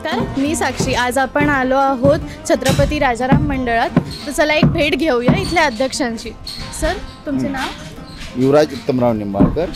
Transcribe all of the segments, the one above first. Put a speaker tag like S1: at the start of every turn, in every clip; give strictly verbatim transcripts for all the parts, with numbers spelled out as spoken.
S1: नमस्कार, मी साक्षी। आज आपण आलो आहोत छत्रपती राजाराम मंडळात। तर चला एक भेट घेऊया इथल्या अध्यक्षांची। सर, तुमचे नाव?
S2: युवराज उत्तमराव निंबाळकर।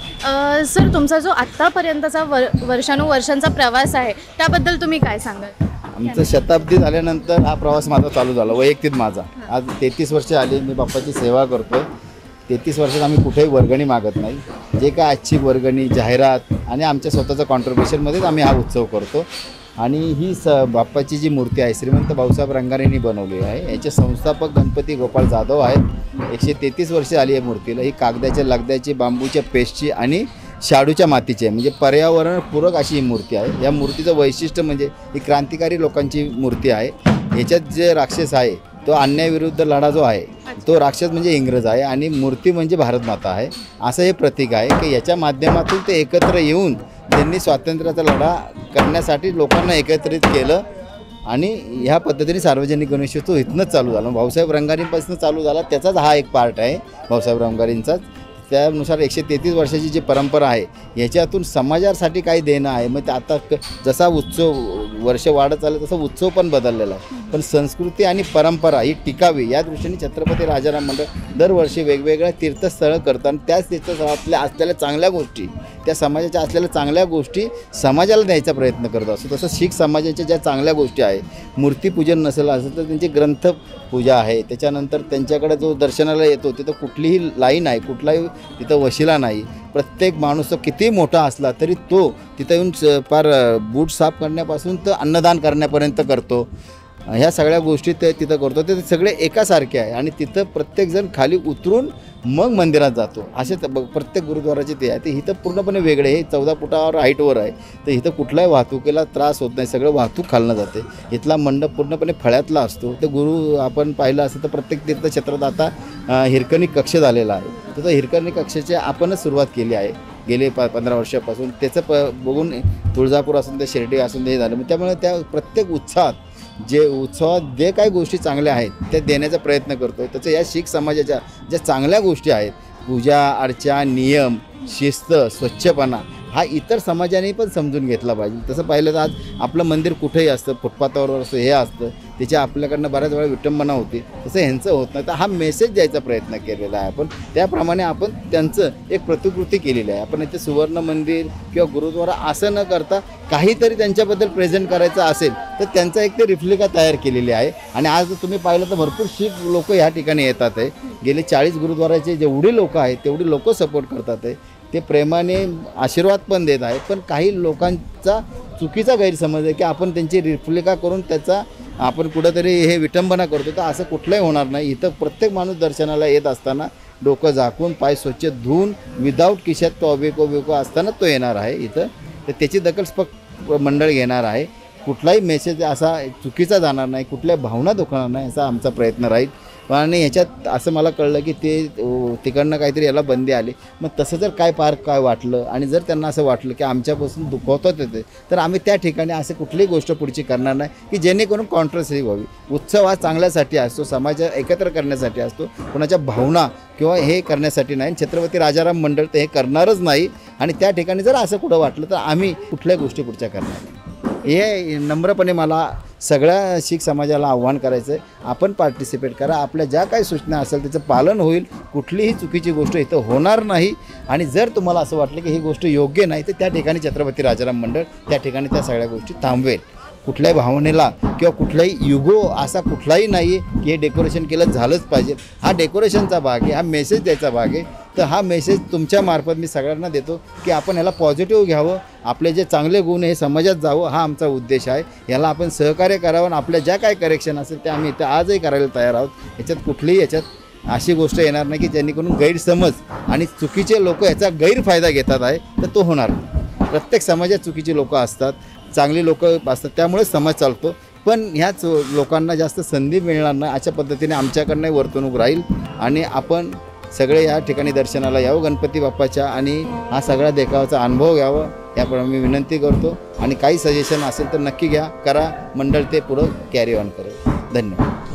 S1: सर, तुमचा जो आत्तापर्यंतचा वर वर्षानुवर्षांचा प्रवास आहे त्याबद्दल तुम्ही काय सांगाल?
S2: आमचं शताब्दी झाल्यानंतर हा प्रवास माझा चालू झाला, वैयक्तिक माझा। आज तेहतीस वर्ष आली मी बाप्पाची सेवा करतो। तेहतीस वर्षात आम्ही कुठेही वर्गणी मागत नाही, जे काय आजची वर्गणी, जाहिरात आणि आमच्या स्वतःचं कॉन्ट्रिब्युशनमध्येच आम्ही हा उत्सव करतो। आणि ही स बाप्पाची जी मूर्ती आहे श्रीमंत भाऊसाहेब रंगारेंनी बनवली आहे। याचे संस्थापक गणपती गोपाळ जाधव आहेत। एकशे तेहतीस वर्षे आली आहे मूर्तीला। ही कागदाच्या, लगद्याची, बांबूच्या पेस्टची आणि शाडूच्या मातीची आहे, म्हणजे पर्यावरणपूरक अशी ही मूर्ती आहे। या मूर्तीचं वैशिष्ट्य म्हणजे ही क्रांतिकारी लोकांची मूर्ती आहे। याच्यात जे राक्षस आहे तो अन्यायाविरुद्ध लढा जो आहे तो राक्षस म्हणजे इंग्रज आहे आणि मूर्ती म्हणजे भारतमाता आहे, असं हे प्रतीक आहे की याच्या माध्यमातून ते एकत्र येऊन त्यांनी स्वातंत्र्याचा लढा करण्यासाठी लोकांना एकत्रित केलं। आणि ह्या पद्धतीने सार्वजनिक गणेशोत्सव इथनंच चालू झाला, भाऊसाहेब रंगारींपासून चालू झाला, त्याचाच हा एक पार्ट आहे भाऊसाहेब रंगारींचाच। त्यानुसार एकशे तेहतीस वर्षाची जी परंपरा आहे याच्यातून समाजासाठी काही देणं आहे। मग ते आता जसा उत्सव वर्ष वाढत चाललं तसा उत्सव पण बदललेला आहे, पण संस्कृती आणि परंपरा ही टिकावी या दृष्टीने छत्रपती राजाराम मंडळ दरवर्षी वेगवेगळ्या तीर्थस्थळं करतात। त्याच तीर्थस्थळातल्या असलेल्या चांगल्या गोष्टी, त्या समाजाच्या असलेल्या चांगल्या गोष्टी समाजाला द्यायचा प्रयत्न करत असतो। तसं शीख समाजाच्या ज्या चांगल्या गोष्टी आहे, मूर्तीपूजन नसेल असेल तर त्यांची ग्रंथपूजा आहे, त्याच्यानंतर त्यांच्याकडे जो दर्शनाला येतो तिथं कुठलीही लाईन आहे, कुठलाही तिथं वशिला नाही। प्रत्येक माणूस तो किती मोठा असला तरी तो तिथं येऊन फार बूट साफ करण्यापासून तर अन्नदान करण्यापर्यंत करतो। ह्या सगळ्या गोष्टी ते तिथं करतो, ते सगळे एकासारखे आहे। आणि तिथं प्रत्येकजण खाली उतरून मग मंदिरात जातो, असे प्रत्येक गुरुद्वाराचे ते आहे। ते इथं पूर्णपणे वेगळे, हे चौदा फुटावर हाईटवर आहे, तर इथं कुठलाही वाहतुकीला त्रास होत नाही, सगळं वाहतूक खालनं जाते। इथला मंडप पूर्णपणे फळ्यातला असतो। तर गुरु आपण पाहिलं असतं तर प्रत्येक तीर्थक्षेत्रात आता हिरकणी कक्ष झालेला आहे, तर तो हिरकणी कक्षाची आपणच सुरुवात केली आहे गेले प पंधरा वर्षापासून। त्याचं प बघून तुळजापूर असून ते शिर्डी असून ते हे झालं, त्यामुळे त्या प्रत्येक उत्साहात जे उत्सवात जे काही गोष्टी चांगल्या आहेत त्या देण्याचा प्रयत्न करतो। त्याचं या शीख समाजाच्या ज्या चांगल्या गोष्टी आहेत, पूजा अर्चा, नियम, शिस्त, स्वच्छपणा, हा इतर समाजाने पण समजून घेतला पाहिजे। तसं पाहिलं तर आज आपलं मंदिर कुठेही असतं, फुटपाथावर असतं, हे असतं, त्याची आपल्याकडनं बऱ्याच वेळा विटंबना होती, तसं ह्यांचं होत नाही। तर हा मेसेज द्यायचा प्रयत्न केलेला आहे आपण, त्याप्रमाणे आपण त्यांचं एक प्रतिकृती केलेली आहे। आपण इथे सुवर्ण मंदिर किंवा गुरुद्वारा असं न करता काहीतरी त्यांच्याबद्दल प्रेझेंट करायचं असेल तर त्यांचा एक ते रिफ्लिका तयार केलेली आहे। आणि आज तुम्ही पाहिलं तर भरपूर शीख लोक ह्या ठिकाणी येतात आहे। गेले चाळीस गुरुद्वाराचे जेवढी लोक आहेत तेवढी लोक सपोर्ट करतात आहे, ते प्रेमाने आशीर्वाद पण देत आहेत। पण काही लोकांचा चुकीचा गैरसमज आहे की आपण त्यांची रिफ्लिका करून त्याचा आपण कुठंतरी हे विटंबना करतो, तर असं कुठलंही होणार नाही। इथं प्रत्येक माणूस दर्शनाला येत असताना डोकं झाकून, पाय स्वच्छ धुवून, विदाऊट खिशात तो अवेको वेको असताना तो येणार आहे इथं। तर त्याची दखल स्पष्ट मंडळ घेणार आहे। कुठलाही मेसेज असा चुकीचा जाणार नाही, कुठल्या भावना दुखणार नाही, असा आमचा प्रयत्न राहील। आणि ह्याच्यात असं मला कळलं की ते तिकडनं काहीतरी याला बंदी आली, मग तसं जर काय पार काय वाटलं आणि जर त्यांना असं वाटलं की आमच्यापासून दुखवतात येते तर आम्ही त्या ठिकाणी असे कुठलीही गोष्ट पुढची करणार नाही की जेणेकरून कॉन्ट्रोवर्सी व्हावी। उत्सव हा चांगल्यासाठी असतो, समाज एकत्र करण्यासाठी असतो, कोणाच्या भावना किंवा हे करण्यासाठी नाही। छत्रपती राजाराम मंडळ तर हे करणारच नाही। आणि त्या ठिकाणी जर असं कुठं वाटलं तर आम्ही कुठल्याही गोष्टी पुढच्या करणार नाही। हे नम्रपणे मला सगळ्या शीख समाजाला आव्हान करायचं आहे, आपण पार्टिसिपेट करा, आपल्या ज्या काही सूचना असेल त्याचं पालन होईल, कुठलीही चुकीची गोष्ट इथं होणार नाही। आणि जर तुम्हाला असं वाटलं की ही गोष्ट योग्य नाही तर त्या ठिकाणी छत्रपती राजाराम मंडळ त्या ठिकाणी त्या सगळ्या गोष्टी थांबवेल। कुठल्याही भावनेला किंवा कुठलाही युगो असा कुठलाही नाही आहे की हे डेकोरेशन केलं झालंच पाहिजे, हा डेकोरेशनचा भाग आहे, हा मेसेज द्यायचा भाग आहे। तर हा मेसेज तुमच्या मार्फत मी सगळ्यांना देतो की आपण ह्याला पॉझिटिव्ह घ्यावं, आपले जे चांगले गुण हे समाजात जावं, हा आमचा उद्देश आहे। याला आपण सहकार्य करावं आणि आपल्या ज्या काही करेक्शन असेल त्या आम्ही इथं आजही करायला तयार आहोत। याच्यात कुठलीही याच्यात अशी गोष्ट येणार नाही की जेणेकरून गैरसमज आणि चुकीचे लोक याचा गैरफायदा घेतात आहे, तर तो होणार नाही। प्रत्येक समाजात चुकीची लोक असतात, चांगली लोक असतात, त्यामुळे समाज चालतो। पण ह्याच लोकांना जास्त संधी मिळणार नाही अशा पद्धतीने आमच्याकडनं वर्तणूक राहील। आणि आपण सगळे या ठिकाणी दर्शनाला यावं गणपती बाप्पाच्या आणि हा सगळा देखावाचा अनुभव घ्यावा याप्रमाणे मी विनंती करतो। आणि काही सजेशन असेल तर नक्की घ्या, करा, मंडळ ते पुढं कॅरी ऑन करेल। धन्यवाद।